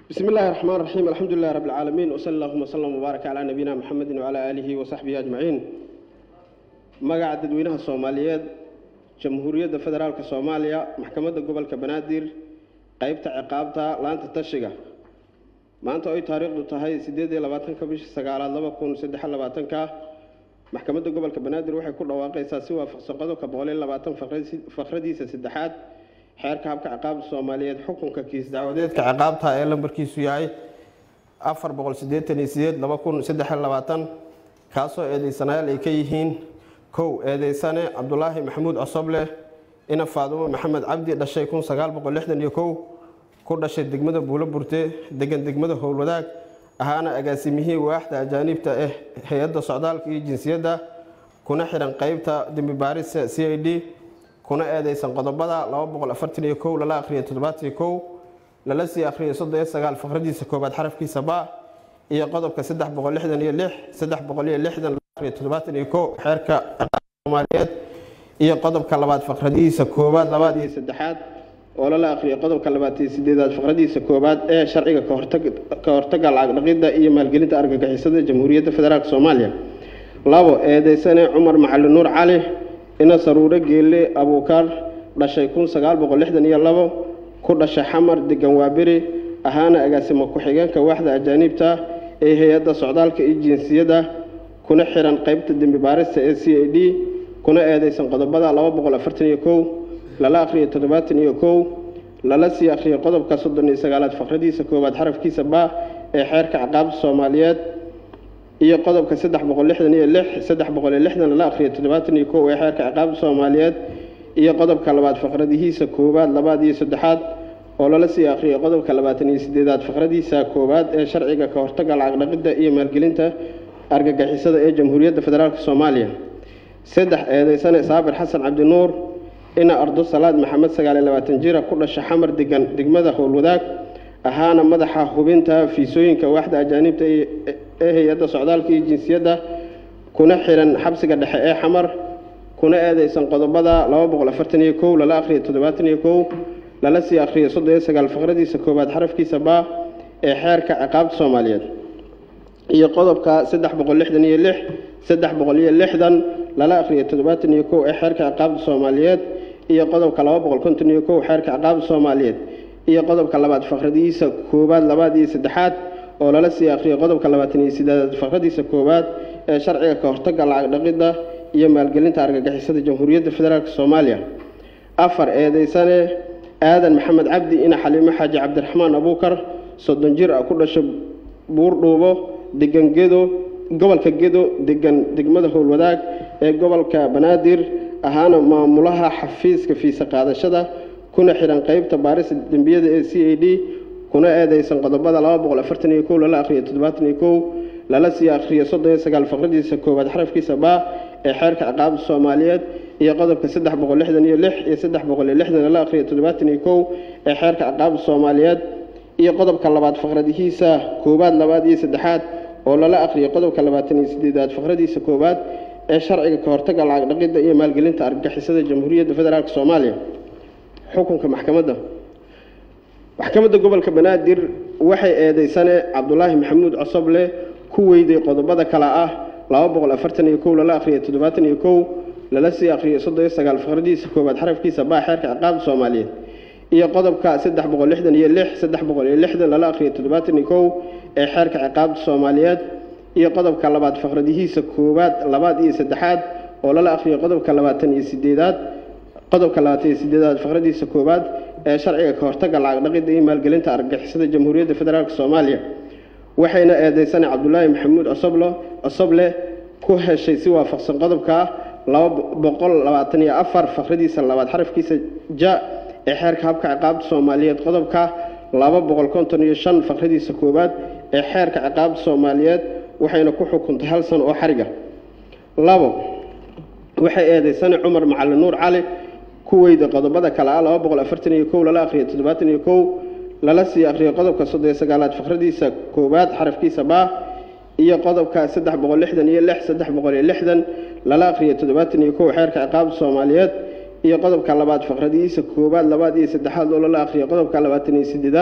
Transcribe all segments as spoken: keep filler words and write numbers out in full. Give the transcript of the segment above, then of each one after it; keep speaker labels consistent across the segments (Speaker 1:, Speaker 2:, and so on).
Speaker 1: بسم الله الرحمن الرحيم الحمد لله رب العالمين وصلى اللهم وسلم وبارك على نبينا محمد وعلى آله وصحبه أجمعين. مقع ددوينها الصوماليات جمهورية فدرالك الصومالية محكمة قبل كبنادير قيبت عقابتها لانت تشجع ما أنت أي تاريخ تهاي سديد لباتن كبش سجال الله بكون سدح لباتن كا محكمة قبل كبنادير وحي كل واقع أساسي وفسقده كبولين لباتن فخردي سدحات xeerka habka ciqaabta Soomaaliyeed xukunka kiis dacwadeedka ciqaabta ee lambarkiisu yahay afar boqol siddeetan iyo siddeed laba kun saddex iyo labaatan kaasoo eedeysanayaal ay ka yihiin kow eedeysane Cabdulaahi Maxamuud Cosoble ina Faadumo Maxamed Cabdi dhashay kun sagaal boqol lixdan iyo kow ku dhashay degmada Buuloburte degan degmada Howlwadaag ahaana agaasimihii waaxda ajaanibta ah hay'adda socdaalka iyo jinsiyadda kuna xiran qaybta dambi baarista C I D kuna eedeysan qodobada laba boqol afartan iyo kow lala akhriyo toddobaatan iyo kow lala sii akhriyo soddon iyo sagaal faqradiisa koobaad xarafkiisa ba iyo qodobka saddex boqol lixdan iyo lix saddex boqol iyo lixdan lala akhriyo toddobaatan iyo kow xeerka Soomaaliyeed iyo qodobka labaad faqradiisa koobaad labaad iyo saddexaad oo lala akhriyo qodobka labaad iyo siddeedaad faqradiisa koobaad ee sharciga ka hortagga ka hortagga lacag dhaqidda iyo maalgelinta argagixisada Jamhuuriyadda Federaalka Soomaaliya. labo eedeysane Cumar Macalin Nuur Cali ina saruure geelle abuukar dhashay kun sagaal boqol lixdan iyo labo ku dhashay xamar degan waabiri ahaana agaasimo ku-xigeenka waaxda ajaanibta ee hay'adda socdaalka iyo jinsiyadda kuna xiran qaybta dambi baarista ee C I D kuna eedeysan qodobada laba boqol afartan iyo kow lala akhriyo toddobaatan iyo kow lala sii akhriyo qodobka soddon iyo sagaalaad faqradiisa koobaad xarafkiisa ba ee xeerka ciqaabta Soomaaliyeed iyo qodobka saddex boqol lixdan iyo lix saddex boqol iyo lixdan lala akhriyo toddobaatan iyo kow ee xeerka ciqaabta Soomaaliyeed iyo qodobka labaad faqradihiisa koobaad labaad iyo saddexaad oo lala sii akhriyo qodobka labaatan iyo siddeedaad faqradiisa koobaad ee sharciga ka hortagga lacag dhaqidda iyo maalgelinta argagixisada ee Jamhuuriyadda Federaalka Soomaaliya. saddex eedeysane Saabir Xasan Cabdi Nuur ina Ardo Salaad Maxamed sagaal iyo labaatan jir ku dhashay xamar degan degmada Howlwadaag ahaana madaxa hubinta fiisooyinka waaxda ajaanibta ee hay'adda socdaalka iyo jinsiyadda kuna xiran xabsiga dhexe ee xamar kuna eedeysan qodobada laba boqol afartan iyo kow lala akhriyo toddobaatan iyo kow lala sii akhriyo soddon iyo sagaal faqradiisa koobaad xarafkiisa ba ee xeerka ciqaabta Soomaaliyeed iyo qodobka saddex boqol lixdan iyo lix saddex boqol iyo lixdan lala akhriyo toddobaatan iyo kow ee xeerka ciqaabta Soomaaliyeed iyo qodobka laba boqol konton iyo kow xeerka ciqaabta Soomaaliyeed iyo qodobka labaad faqradiisa koobaad labaad iyo saddexaad oo lala sii akhriyo qodobka labaatan iyo siddeedaad faqradiisa koobaad ee sharciga ka hortagga lacag dhaqidda iyo maalgelinta argagixisada Jamhuuriyadda Federaalka Soomaaliya. afar eedeysane Aadan Maxamed Cabdi ina Xaliimo Xaaji Cabdiraxmaan Abuukar soddon jir ku dhashay Buurdhuubo degan Gedo gobolka Gedo degan degmada Howlwadaag ee gobolka Banaadir ahaana maamulaha xafiiska fiisa qaadashada kuna xiran qaybta baarista dambiyada ee C I D kuna eedeysan qodobada laba boqol afartan iyo kow lala akhriyo toddobaatan iyo kow lala sii akhriyo soddon iyo sagaal faqradiisa koobaad xarafkiisa ba ee xeerka ciqaabta Soomaaliyeed iyo qodobka saddex boqol lixdan iyo lix iyo saddex boqol iyo lixdan lala akhriyo toddobaatan iyo kow ee xeerka ciqaabta Soomaaliyeed iyo qodobka labaad faqradihiisa koobaad labaad iyo saddexaad oo lala akhriyo qodobka labaatan iyo siddeedaad faqradiisa koobaad ee sharciga ka hortagga lacag dhaqidda iyo maalgelinta argagixisada Jamhuuriyadda Federaalka Soomaaliya. xukunka maxkamadda maxkamadda gobolka Banaadir waxay eedeysane Cabdulaahi Maxamuud Cosoble ku weyday qodobada kala ah laba boqol afartan iyo kow lala akhriyo toddobaatan iyo kow lala sii akhriyo soddon iyo sagaal faqradiisa koobaad xarafkiisa ba xeerka ciqaabta Soomaaliyeed iyo qodobka saddex boqol lixdan iyo lix saddex boqol iyo lixdan lala akhriyo toddobaatan iyo kow ee xeerka ciqaabta Soomaaliyeed iyo qodobka labaad faqradihiisa koobaad labaad iyo saddexaad oo lala akhriyo qodobka labaatan iyo siddeedaad qodobka labaatan iyo siddeedaad faqradiisa koobaad ee sharciga ka hortagga lacag dhaqidda iyo maalgelinta argagixisada Jamhuuriyadda Federaalka Soomaaliya. waxayna eedeysane Cabdulaahi Maxamuud Cosoble Cosoble ku heshay si waafaqsan qodobka laba boqol labaatan iyo afar faqradiisa labaad xarafkiisa ja ee xeerka habka ciqaabta Soomaaliyeed qodobka laba boqol konton iyo shan faqradiisa koobaad ee xeerka ciqaabta Soomaaliyeed waxayna ku xukuntay hal sano oo xariga. labo waxay eedeysane Cumar Macalin Nuur Cali ku weyday qodobada kala ah laba boqol afartan iyo kow lala akhriyo toddobaatan iyo kow lala sii akhriyo qodobka soddon iyo sagaalaad faqradiisa koobaad xarafkiisa ba iyo qodobka saddex boqol lixdan iyo lix saddex boqol iyo lixdan lala akhriyo toddobaatan iyo kow xeerka ciqaabta Soomaaliyeed iyo qodobka labaad faqradiisa koobaad labaad iyo saddexaad oo lala akhriyo qodobka labaatan iyo siddeedaad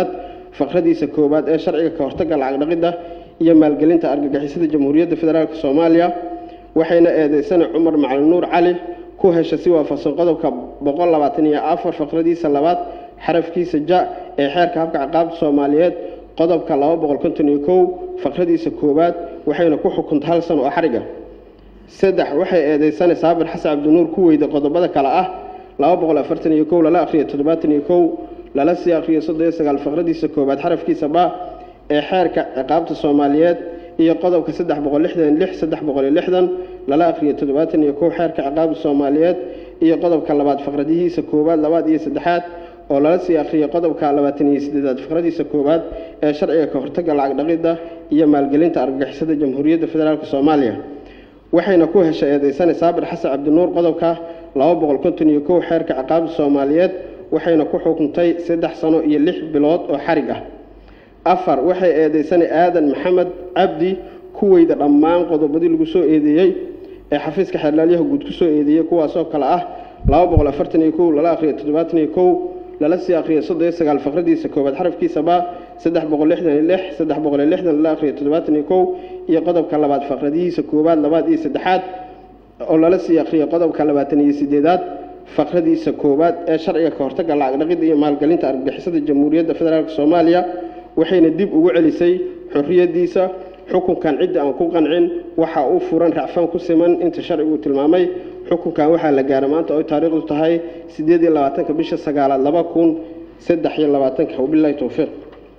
Speaker 1: faqradiisa koowaad ee sharciga ka hortagga lacag dhaqidda iyo maalgelinta argagixisada Jamhuuriyadda Federaalka Soomaaliya waxayna eedeysana Cumar Macalin Nuur Cali ku hesha si waafaqsan qodobka boqol labaatan iyo afar faqradiisa labaad xarafkiisa ja ee xeerka habka ciqaabta Soomaaliyeed qodobka laba boqol konton iyo kow faqradiisa koowaad waxayna ku xukuntay hal sano oo xariga saddex waxay eedeysana Saabir Xasan Cabdinuur ku weyda qodobada kala ah laba boqol afartan iyo kow lala akhriyo toddobaatan iyo kow lala sii akhriyo soddon iyo sagaal faqradiisa koowaad xarafkiisa ba ee xeerka ciqaabta Soomaaliyeed iyo qodobka saddex boqol lixdan iyo lix saddex boqol iyo lixdan lala akhriyo toddobaatan iyo kow xeerka ciqaabta Soomaaliyeed iyo qodobka labaad faqradihiisa koowaad labaad iyo saddexaad oo lala sii akhriyo qodobka labaatan iyo siddeed faqradiisa koowaad ee sharciga ka hortagga lacag dhaqidda iyo maalgelinta argagixisada Jamhuuriyadda Federaalka Soomaaliya waxayna ku heshay eedeysana Saabir Xasan Cabdinuur qodobka laba boqol konton iyo kow xeerka ciqaabta Soomaaliyeed waxayna ku xukuntay saddex sano iyo lix bilood oo xarig ah afar waxay eedeysana Aadan Maxamed Cabdi ku weyda dhammaan qodobadii lagu soo eedeeyay ee xafiiska xeerlaaliyaha guud ku soo eedeeyay kuwaas oo kala ah laba boqol afartan iyo kow lala akhriyo toddobaatan iyo kow lala sii akhriyo soddon iyo sagaal faqradiisa koowaad xarafkiisa ba saddex boqol lixdan iyo lix saddex boqol iyo lixdan lala akhriyo toddobaatan iyo kow iyo qodobka labaad faqradihiisa koowaad labaad iyo saddexaad oo lala sii akhriyo qodobka labaatan iyo siddeedaad faqradiisa koowaad ee sharciga ka hortagga lacag dhaqidda iyo maalgelinta argagixisada Jamhuuriyadda Federaalka Soomaaliya waxayna dib ugu celisay xorriyadiisa xukunkan cid aan ku qancin waxa uu furan racfaan ku siman inta sharcigu tilmaamay xukunkan waxa la gaaray maanta oo taariikhdu tahay siddeed iyo labaatanka bisha sagaalaad laba kun saddex iyo labaatanka wabillahi tawfiiq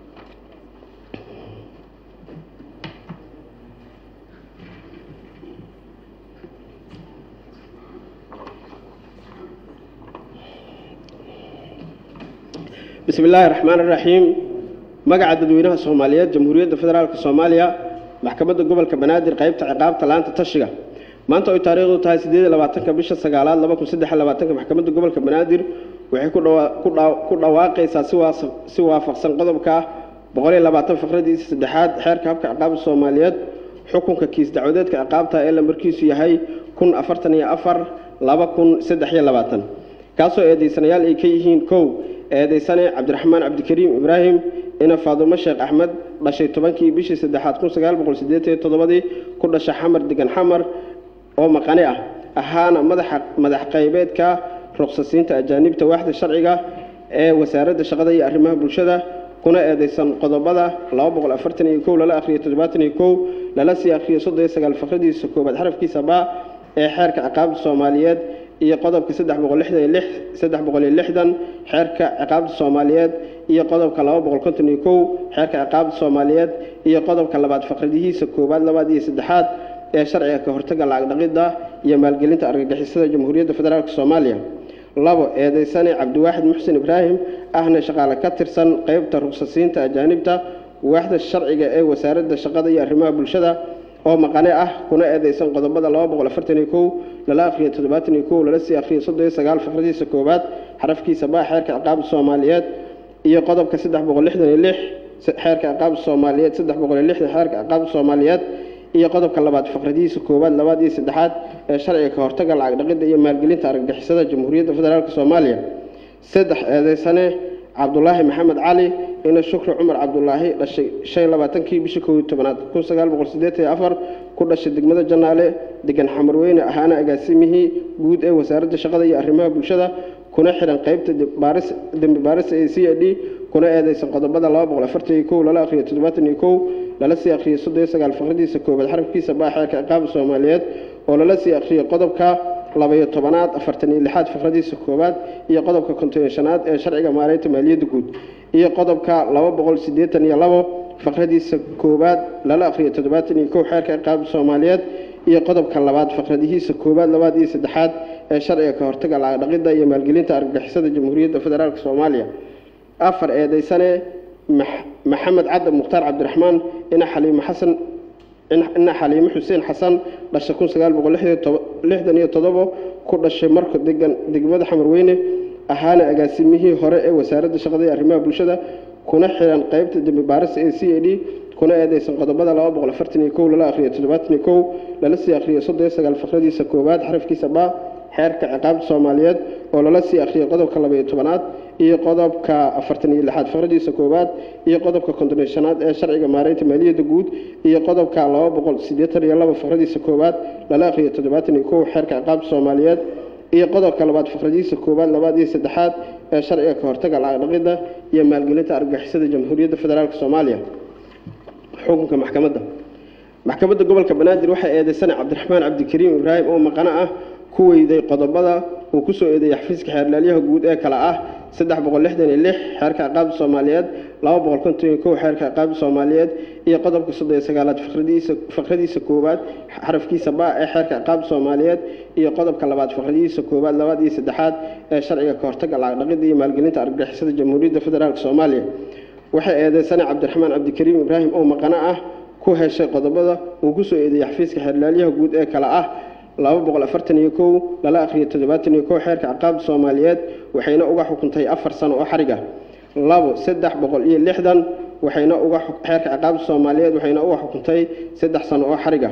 Speaker 1: بسم الله الرحمن الرحيم magaca dadweynaha Soomaaliyeed Jamhuuriyadda Federaalka Soomaaliya maxkamadda gobolka Banaadir qaybta ciqaabta laanta tashiga maanta oo taariikhdu tahay siddeed iyo labaatanka bisha sagaalaad laba kun saddex iyo labaatanka maxkamadda gobolka Banaadir waxay ku dhawaaqaysaa si waafaqsan qodobka boqol iyo labaatan faqradiisa saddexaad xeerka habka ciqaabta Soomaaliyeed xukunka kiis dacwadeedka ciqaabta ee lambarkiisu yahay kun afartan iyo afar laba kun saddex iyo labaatan kaasoo eedeysanayaal ay ka yihiin kow eedeysane Cabdiraxmaan Cabdikariim Ibraahim ina Faadumo Sheekh Axmed dhashay tobankii bishii saddexaad kun sagaal boqol siddeetan iyo toddoba ku dhashay Xamar degan Xamar oo maqane ah ahaana madax madax qaybeedka ruqsasiinta ajaanibta waaxda sharciga ee wasaaradda shaqada iyo arrimaha bulshada kuna eedeysan qodobada laba boqol afartan iyo kow lala akhriyo toddobaatan iyo kow lala sii akhriyo soddon iyo sagaal faqradiisa koowaad xarafkiisa ba ee xeerka ciqaabta Soomaaliyeed iyo qodobka saddex boqol lixdan iyo lix saddex boqol iyo lixdan xeerka ciqaabta Soomaaliyeed iyo qodobka laba boqol konton iyo kow xeerka ciqaabta Soomaaliyeed iyo qodobka labaad faqradihiisa koowaad labaad iyo saddexaad ee sharciga ka hortagga lacag dhaqidda iyo maalgelinta argagixisada Jamhuuriyadda Federaalka Soomaaliya labo eedeysane Cabdiwaaxid Muxsin Ibraahim ahna shaqaale ka tirsan qaybta ruqsasiinta ajaanibta waaxda sharciga ee wasaaradda shaqada iyo arrimaha bulshada oo maqane ah kuna eedeysan qodobada laba boqol afartan iyo kow lala akhriyo toddobaatan iyo kow lala sii akhriyo soddon iyo sagaal faqradiisa koowaad xarafkiisa ba xeerka ciqaabta Soomaaliyeed iyo qodobka saddex boqol lixdan iyo lix xeerka ciqaabta Soomaaliyeed saddex boqol iyo lixdan xeerka ciqaabta Soomaaliyeed iyo qodobka labaad faqradiisa koowaad labaad iyo saddexaad ee sharciga ka hortagga lacag dhaqidda iyo maalgelinta argagixisada Jamhuuriyadda Federaalka Soomaaliya saddex eedeysane Cabdullaahi Maxamed Cali ina Shukri Cumar Cabdullaahi dhashay shan iyo labaatankii bishii kow iyo tobnaad kun sagaal boqol siddeetan iyo afar ku dhashay degmada Janaale degan Xamarweyne ahaana agaasimihii guud ee wasaaradda shaqada iyo arrimaha bulshada kuna xiran qaybta baaris dambi baaris ee C I D kuna eedeysan qodobada laba boqol afartan iyo kow lala akhriyo toddobaatan iyo kow lala sii akhriyo soddon iyo sagaal faqradiisa koowaad xarafkiisa ba xeerka ciqaabta Soomaaliyeed oo lala sii akhriyo qodobka laba iyo tobanaad afartan iyo lixaad faqradiisa koowaad iyo qodobka konton iyo shanaad ee sharciga maareynta maaliyadda guud iyo qodobka laba boqol siddeetan iyo labo faqradiisa koowaad lala akhriyo toddobaatan iyo kow xeerka ciqaabta Soomaaliyeed iyo qodobka labaad faqradihiisa koowaad labaad iyo saddexaad ee sharciga ka hortagga lacag dhaqidda iyo maalgelinta argagixisada Jamhuuriyadda Federaalka Soomaaliya afar eedeysane Maxamed Cadde Mukhtaar Cabdiraxmaan ina Xaliimo Xasan ina Xaliimo Xuseen Xasan dhashay kun sagaal boqol lixdan iyo toddoba ku dhashay marka degan degmada Xamarweyne ahaana agaasimihii hore ee wasaaradda shaqada iyo arrimaha bulshada kuna xiran qaybta dambi baaris ee C I D kuna eedeysan qodobada laba boqol afartan iyo kow lala akhriyo toddobaatan iyo kow lala sii akhriyo soddon iyo sagaal faqradiisa koowaad xarafkiisa ba xeerka ciqaabta Soomaaliyeed oo lala sii akhriyo qodobka laba iyo tobanaad iyo qodobka afartan iyo lixaad faqradiisa koowaad iyo qodobka konton iyo shanaad ee sharciga maareynta maaliyadda guud iyo qodobka laba boqol siddeetan iyo laba faqradiisa koowaad lala akhriyo toddobaatan iyo kow xeerka ciqaabta Soomaaliyeed iyo qodobka labaad faqradiisa koowaad labaad iyo saddexaad ee sharciga ka hortagga lacag dhaqidda iyo maalgelinta argagixisada Jamhuuriyadda Federaalka Soomaaliya. xukunka maxkamadda maxkamadda gobolka Banaadir waxay eedeysay Cabdiraxmaan Cabdikariim Ibraahim oo maqana ah ku weyday qodobada uu ku soo eedeeyay xafiiska xeerlaaliyaha guud ee kala ah saddex boqol lixdan iyo lix xeerka ciqaabta Soomaaliyeed laba boqol konton iyo kow xeerka ciqaabta Soomaaliyeed iyo qodobka soddon iyo sagaalaad faqradiisa faqradiisa koowaad xarafkiisa ba ee xeerka ciqaabta Soomaaliyeed iyo qodobka labaad faqradiisa koowaad labaad iyo saddexaad ee sharciga ka hortagga lacag dhaqidda iyo maalgelinta argagixisada Jamhuuriyadda Federaalka Soomaaliya. waxay eedeysay Cabdiraxmaan Cabdikariim Ibraahim oo maqana ah ku heshay qodobada uu ku soo eedeeyay xafiiska xeerlaaliyaha guud ee kala ah laba boqol afartan iyo kow lala akhriyo toddobaatan iyo kow xeerka ciqaabta Soomaaliyeed waxayna uga xukuntay afar sano oo xariga labo saddex boqol iyo lixdan waxayna uga xeerka ciqaabta Soomaaliyeed waxayna uga xukuntay saddex sano oo xariga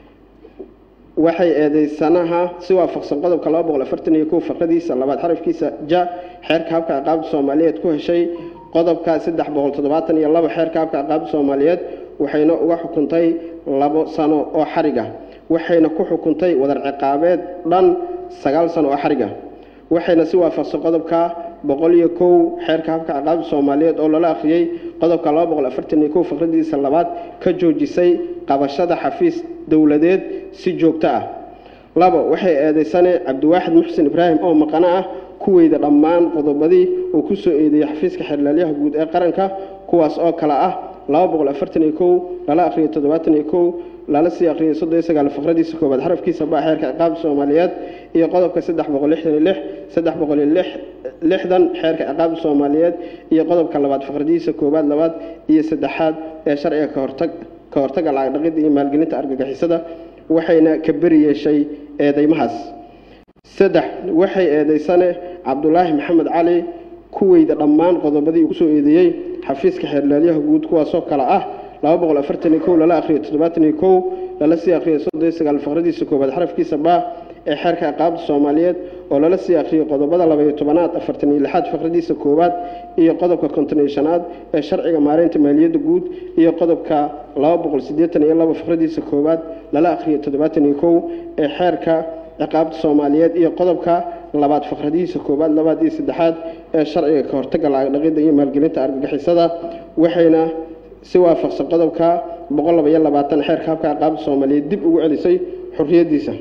Speaker 1: waxay eedeysanaha si waafaqsan qodobka laba boqol afartan iyo kow faqradiisa labaad xarafkiisa ja xeerka habka ciqaabta Soomaaliyeed ku heshay qodobka saddex boqol toddobaatan iyo laba xeerka habka ciqaabta Soomaaliyeed waxayna uga xukuntay labo sano oo xariga waxayna ku xukuntay wadar ciqaabeed dhan sagaal sano oo xariga waxayna si waafaqsan qodobka boqol iyo kow xeerka habka ciqaabta Soomaaliyeed oo lala akhriyay qodobka laba boqol afartan iyo kow faqradiisa labaad ka joojisay qabashada xafiis dawladeed si joogto ah. labo waxay eedeysay Cabdiwaaxid Muxsin Ibraahim oo maqana ah ku weyda dhammaan qodobadii uu ku soo eedeeyay xafiiska xeerlaaliyaha guud ee qaranka kuwaas oo kala ah laba boqol afartan iyo kow lala akhriyo toddobaatan iyo kow lala sii akhriyo soddon iyo sagaal faqradiisa koowaad xarafkiisa ba xeerka ciqaabta Soomaaliyeed iyo qodobka saddex boqol lixdan iyo lix saddex boqol lixdan xeerka ciqaabta Soomaaliyeed iyo qodobka labaad faqradiisa koowaad labaad iyo saddexaad ee sharciga ka hortag ka hortagga lacag dhaqidda iyo maalgelinta argagixisada waxayna ka bari yeeshay eedeymahaas. saddex waxay eedeysay Cabdulaahi Maxamed Cali ku weyda dhammaan qodobadii uu ku soo eedeeyay xafiiska xeerlaaliyaha guud kuwaas oo kala ah laba boqol afartan iyo kow lala akhriyo toddobaatan iyo kow lala sii akhriyo soddon iyo sagaal faqradiisa koowaad xarafkiisa ba ee xeerka ciqaabta Soomaaliyeed oo lala sii akhriyo qodobada laba iyo tobanaad afartan iyo lixaad faqradiisa koowaad iyo qodobka konton iyo shanaad ee sharciga maareynta maaliyadda guud iyo qodobka laba boqol siddeetan iyo laba faqradiisa koowaad lala akhriyo toddobaatan iyo kow ee xeerka ciqaabta Soomaaliyeed iyo qodobka labaad faqradiisa koowaad labaad iyo saddexaad ee sharciga ka hortagga lacag dhaqidda iyo maalgelinta argagixisada waxayna si waafaqsan qodobka boqol laba iyo labaatan xeerka habka ciqaabta Soomaaliyeed dib ugu celisay xurriyadiisa.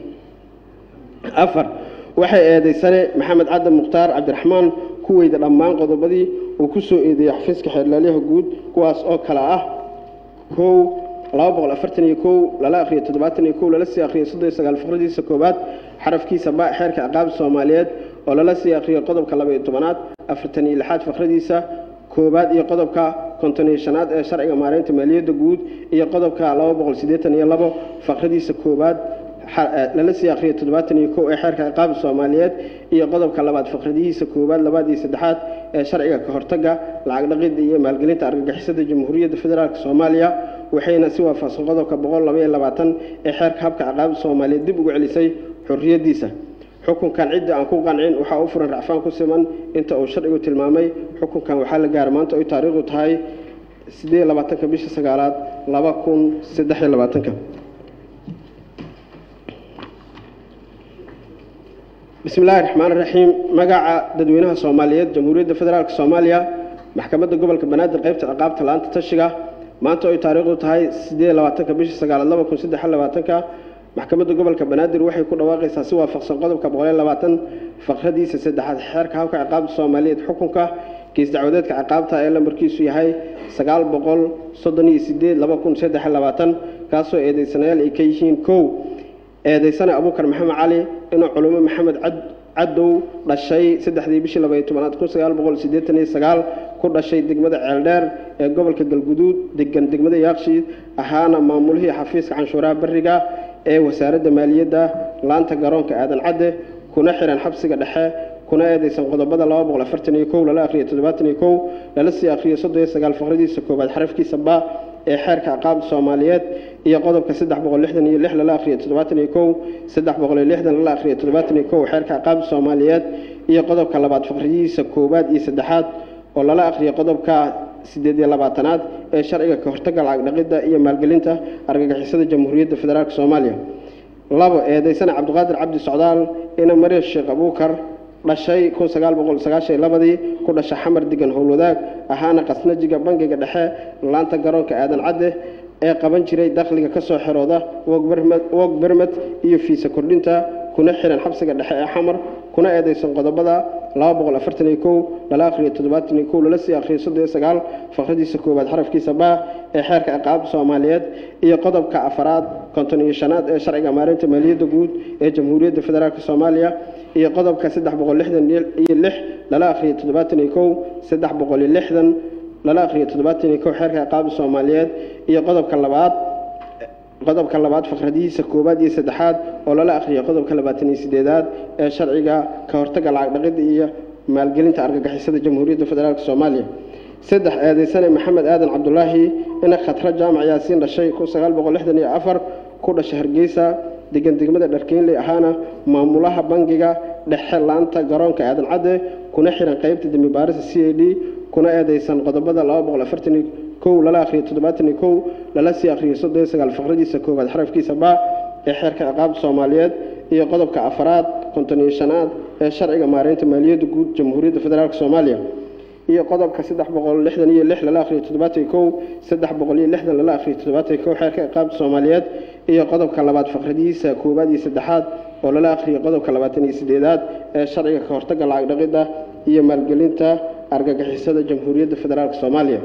Speaker 1: afar waxay eedeysay Maxamed Cadan Mukhtaar Cabdiraxmaan ku weyda dhammaan qodobadii uu ku soo eedeeyay xafiiska xeerlaaliyaha guud kuwaas oo kala ah kow laba boqol afartan iyo kow lala akhriyo toddobaatan iyo kow lala sii akhriyo soddon iyo sagaal faqradiisa koowaad xarafkiisa ba xeerka ciqaabta Soomaaliyeed oo lala sii akhriyo qodobka laba iyo tobanaad afartan iyo lixaad faqradiisa koowaad iyo qodobka konton iyo shanaad ee sharciga maareynta maaliyadda guud iyo qodobka laba boqol siddeetan iyo laba faqradiisa koowaad lala sii akhriyo toddobaatan iyo kow ee xeerka ciqaabta Soomaaliyeed iyo qodobka labaad faqradiisa koowaad labaad iyo saddexaad ee sharciga ka hortagga lacag dhaqidda iyo maalgelinta argagixisada Jamhuuriyadda Federaalka Soomaaliya waxayna si waafaqsan qodobka boqol laba iyo labaatan ee xeerka habka ciqaabta Soomaaliyeed dib ugu celisay xurriyadiisa. xukunkan cidda aan ku qancin waxa uu furan racfaan ku siman inta uu sharcigu tilmaamay. xukunkan waxa la gaaray maanta oo taariikhdu tahay siddeed iyo labaatanka bisha sagaalaad laba kun saddex iyo labaatanka. bismillaahi raxmaani raxiim. magaca dadweynaha Soomaaliyeed Jamhuuriyadda Federaalka Soomaaliya maxkamadda gobolka Banaadir qaybta ciqaabta laanta tashiga maanta oo taariikhdu tahay siddeed iyo labaatanka bisha sagaalaad laba kun saddex iyo labaatanka maxkamadda gobolka Banaadir waxay ku dhawaaqaysaa si waafaqsan qodobka boqol iyo labaatan faqradiisa saddexaad xeerka habka ciqaabta Soomaaliyeed xukunka kiis dacwadeedka ciqaabta ee lambarkiisu yahay sagaal boqol soddon iyo siddeed laba kun saddex iyo labaatan kaasoo eedeysanayaal ay ka yihiin kow eedeysana Abuukar Maxamed Cali inuu culumo Maxamed Cadow dhashay saddexdii bishii laba iyo tobanaad kun sagaal boqol siddeetan iyo sagaal ku dhashay degmada Ceeldheer ee gobolka Galguduud degan degmada Yaaqshiid ahaana maamulihii xafiiska canshuuraha bariga ee wasaaradda maaliyadda laanta garoonka aadan cadde kuna xiran xabsiga dhexe kuna eedeysan qodobada laba boqol afartan iyo kow lala akhriyo toddobaatan iyo kow lala sii akhriyo soddon iyo sagaal faqradiisa koowaad xarafkiisa ba ee xeerka ciqaabta Soomaaliyeed iyo qodobka saddex boqol lixdan iyo lix lala akhriyo toddobaatan iyo kow saddex boqol lixdan lala akhriyo toddobaatan iyo kow xeerka ciqaabta Soomaaliyeed iyo qodobka labaad faqridiisa koowaad iyo saddexaad oo lala akhriyo qodobka sideed iyo labaatanaad ee sharciga ka hortagga lacag dhaqidda iyo maalgelinta argagixisada Jamhuuriyadda Federaalka Soomaaliya labo eedeysana Cabdiqaadir Cabdi Socdaal ina Mariya Sheekh Abuukar dhashay kun sagaal boqol sagaashan iyo labadii ku dhashay xamar degan howlwadaag ahaana qasnajiga bangiga dhexe laanta garoonka aadan cadde ee qaban jiray dakhliga ka soo xirooda wog bermed iyo fiisa kordhinta kuna xiran xabsiga dhexe ee xamar kuna eedeysan qodobada laba boqol afartan iyo kow lala akhriyo toddobaatan iyo kow lala sii akhriyo soddon iyo sagaal faqradiisa koowaad xarafkiisa baa ee xeerka ciqaabta Soomaaliyeed iyo qodobka afaraad konton iyo shanaad ee sharciga maareynta maaliyadda guud ee Jamhuuriyadda Federaalka Soomaaliya iyo qodobka saddex boqol lixdan iyo lix lala akhriyo toddobaatan iyo kow saddex boqol lixdan lala akhriyo toddobaatan iyo kow xeerka ciqaabta Soomaaliyeed iyo qodobka labaad qodobka labaad faqradiisa koowaad iyo saddexaad oo lala akhriyo qodobka labaatan iyo sideedaad ee sharciga ka hortagga lacag dhaqidda iyo maalgelinta argagixisada Jamhuuriyadda Federaalka Soomaaliya saddex eedeysane Maxamed Aadan Cabdullaahi ina khatra jaamac yaasiin dhashay kun sagaal boqol lixdan iyo afar ku dhashay Hargeysa degan degmada Dharkeenley ahaana maamulaha bangiga dhexe laanta garoonka aadan cadde kuna xiran qaybta dambi baarista C I D kuna eedeysan qodobada laba boqol afartan iyo kow lala akhriyo toddobaatan iyo kow lala sii akhriyo soddon iyo sagaal faqradiisa koowaad xarafkiisa baa ee xeerka ciqaabta Soomaaliyeed iyo qodobka afaraad konton iyo shanaad ee sharciga maareynta maaliyadda guud Jamhuuriyadda Federaalka Soomaaliya iyo qodobka saddex boqol lixdan iyo lix lala akhriyo toddobaatan iyo kow saddex boqol lixdan lala akhriyo toddobaatan iyo kow xeerka ciqaabta Soomaaliyeed iyo qodobka labaad faqradiisa koowaad iyo saddexaad oo lala akhriyo qodobka labaatan iyo sideedaad ee sharciga ka hortagga lacag dhaqidda iyo maalgelinta argagixisada Jamhuuriyadda Federaalka Soomaaliya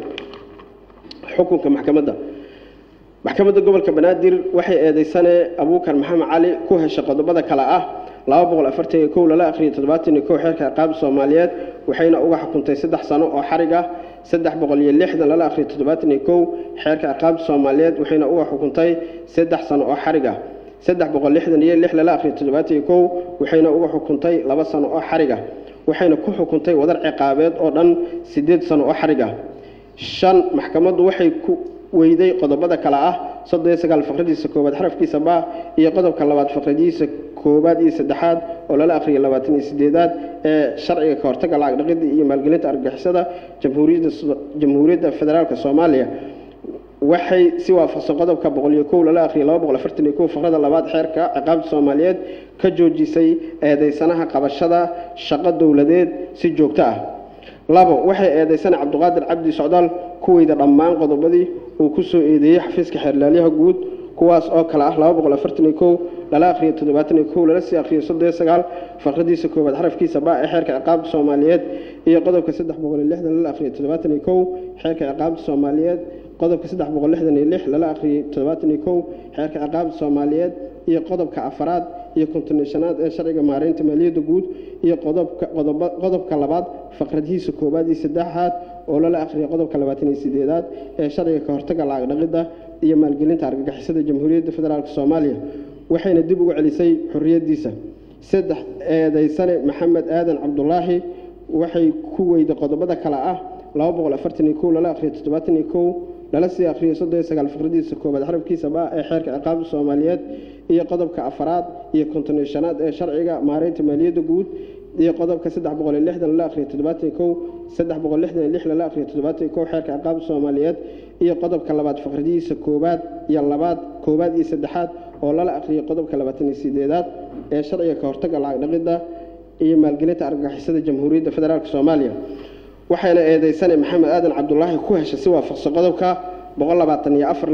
Speaker 1: xukunka maxkamadda maxkamadda gobolka Banaadir waxay eedeysane Abuukar Maxamed Cali ku heshay qodobada kala ah laba boqol afartan iyo kow lala akhriyo toddobaatan iyo kow xeerka ciqaabta Soomaaliyeed waxayna uga xukuntay saddex sano oo xarig ah saddex boqol lixdan lala akhriyo toddobaatan iyo kow xeerka ciqaabta Soomaaliyeed waxayna uga xukuntay saddex sano oo xarig ah saddex boqol lixdan iyo lix lala akhriyo toddobaatan iyo kow waxayna uga xukuntay laba sano oo xarig ah waxayna ku xukuntay wadar ciqaabeed oo dhan sideed sano oo xarig ah shan maxkamaddu waxay ku weyday qodobada kala ah soddon iyo sagaal faqradiisa koowaad xarafkiisa baa iyo qodobka labaad faqradiisa koowaad iyo saddexaad oo lala akhriyo labaatan iyo sideedaad ee sharciga ka hortagga lacag dhaqidda iyo maalgelinta argagixisada Jamhuuriyadda Jamhuuriyadda Federaalka Soomaaliya waxay si waafaqsan qodobka boqol iyo kow lala akhriyo laba boqol afartan iyo kow faqrada labaad xeerka ciqaabta Soomaaliyeed ka joojisay eedeysanaha qabashada shaqo dawladeed si joogto ah labo waxay eedeysana Cabdiqaadir Cabdi Socdaal kuweyda dhammaan qodobadii uu ku soo eedeeyay xafiiska xeerlaaliyaha guud kuwaas oo kala ah laba boqol afartan iyo kow lala akhriyo toddobaatan iyo kow lala sii akhriyo soddon iyo sagaal faqradiisa koowaad xarafkiisa baa ee xeerka ciqaabta Soomaaliyeed iyo qodobka saddex boqol lixdan lala akhriyo toddobaatan iyo kow xeerka ciqaabta Soomaaliyeed qodobka saddex boqol lixdan iyo lix lala akhriyo toddobaatan iyo kow xeerka ciqaabta Soomaaliyeed iyo qodobka afaraad iyo konton iyo shanaad ee sharciga maareynta maaliyadda guud iyo qodobka qodobka labaad faqradiisa koowaad iyo saddexaad oo lala akhriyo qodobka labaatan iyo sideedaad ee sharciga ka hortagga lacag dhaqidda iyo maalgelinta argagixisada Jamhuuriyadda Federaalka Soomaaliya waxayna dib ugu celisay xorriyadiisa saddex eedeysane Maxamed Aadan Cabdullaahi waxay ku weyday qodobada kala ah laba boqol afartan iyo kow lala akhriyo toddobaatan iyo kow lala sii akhriyo soddon iyo sagaal faqradiisa koowaad xarafkiisa baa ee xeerka ciqaabta Soomaaliyeed iyo qodobka afaraad iyo konton iyo shanaad ee sharciga maareynta maaliyadda guud iyo qodobka saddex boqol lixdan lala akhriyo toddobaatan iyo kow saddex boqol lixdan iyo lix lala akhriyo toddobaatan iyo kow xeerka ciqaabta Soomaaliyeed iyo qodobka labaad faqradiisa koowaad iyo labaad koowaad iyo saddexaad oo lala akhriyo qodobka labaatan iyo sideedaad ee sharciga ka hortagga lacag dhaqidda iyo maalgelinta argagixisada Jamhuuriyadda Federaalka Soomaaliya waxayna eedeysane Maxamed Aadan Cabdullaahi ku heshay si waafaqsan qodobka boqol labaatan iyo afar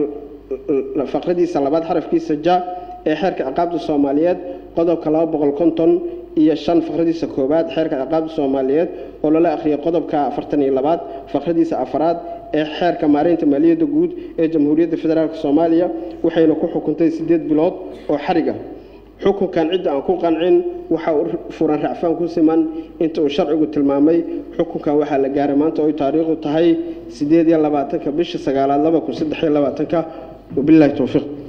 Speaker 1: faqradiisa labaad xarafkiisa ja ee xeerka ciqaabta Soomaaliyeed qodobka laba boqol konton iyo shan faqradiisa koowaad xeerka ciqaabta Soomaaliyeed oo lala akhriyo qodobka afartan iyo labaad faqradiisa afaraad ee xeerka maareynta maaliyadda guud ee Jamhuuriyadda Federaalka Soomaaliya waxayna ku xukuntay sideed bilood oo xariga xukunkan cid aan ku qancin waxa uu furan racfaan ku siman inta uu sharcigu tilmaamay xukunkan waxa la gaaray maanta oo taariikhdu tahay sideed iyo labaatanka bisha sagaalaad laba kun saddex iyo labaatanka wabillahi tawfiiq